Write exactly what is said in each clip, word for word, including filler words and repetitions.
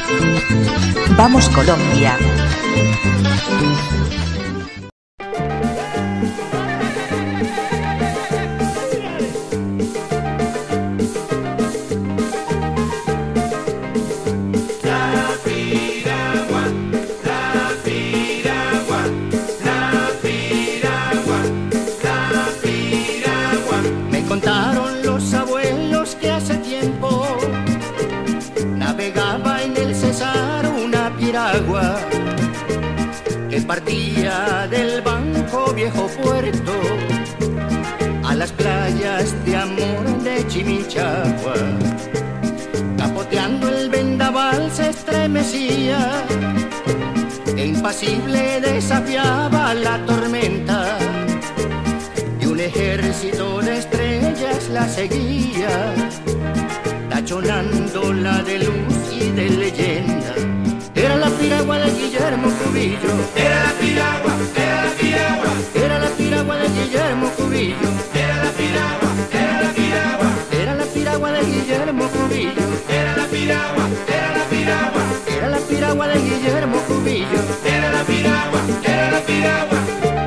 Vamos Colombia. Que partía del Banco Viejo Puerto a las playas de amor de Chimichagua. Capoteando el vendaval se estremecía e impasible desafiaba la tormenta, y un ejército de estrellas la seguía, tachonándola de luz y de leyenda. Era la piragua de Guillermo Cubillo. Era la piragua, era la piragua. Era la piragua de Guillermo Cubillo. Era la piragua, era la piragua. Era la piragua de Guillermo Cubillo. Era la piragua, era la piragua. Era la piragua de Guillermo Cubillo. Era la piragua, era la piragua.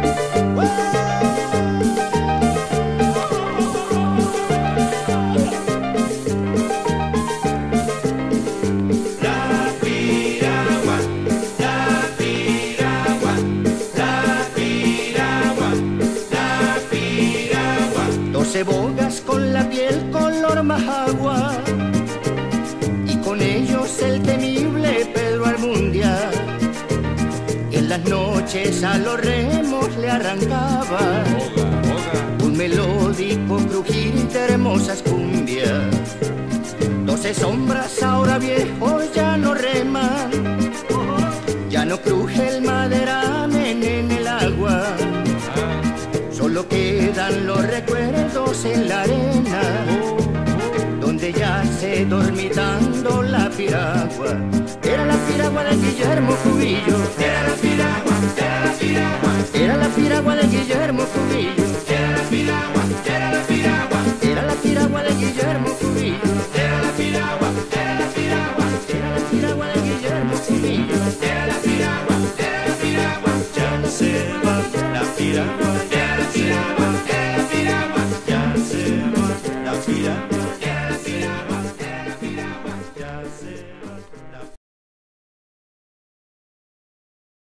Bogas con la piel color majagua, y con ellos el temible Pedro Armundia. En las noches a los remos le arrancaba un melódico crujir de hermosas cumbias. Doce sombras ahora viejos ya no reman, ya no cruje el maderamen en el agua. Solo quedan los recuerdos en la arena, donde yace dormitando la piragua. Era la piragua de Guillermo Cubillo. Era la piragua, era la piragua. Era la piragua de Guillermo Cubillo. Era la piragua, era la piragua. Era la piragua de Guillermo Cubillo. Era la piragua, era la piragua. Era la piragua de Guillermo Cubillo. Era la piragua, era la piragua. Ya no se va la piragua.